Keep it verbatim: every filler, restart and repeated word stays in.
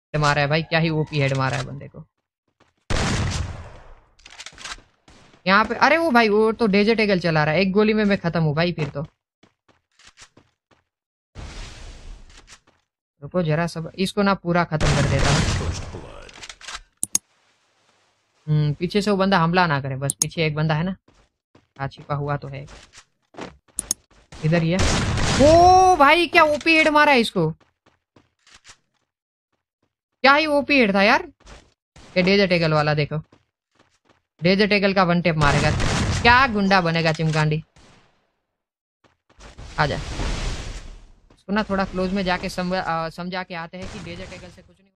मारा है भाई, क्या ही ओपी हेड मारा है बंदे को यहाँ पे। अरे वो भाई वो तो डेजर्ट एगल चला रहा है, एक गोली में मैं खत्म हूँ भाई फिर तो। रुको जरा सब इसको ना पूरा खत्म कर देता हूँ। हम्म पीछे से वो बंदा हमला ना करे, बस पीछे एक बंदा है ना, हाँ छिपा हुआ तो है, इधर ही है। ओ भाई क्या ओपी हेड मारा है इसको, क्या ही ओपी हेड था यार। ये डेजर्ट एगल वाला देखो, डेजर्ट एगल का वन टेप मारेगा, क्या गुंडा बनेगा चिमकांडी। आजा, इसको ना थोड़ा क्लोज में जाके समझा के आते हैं कि डेजर्ट एगल से कुछ नहीं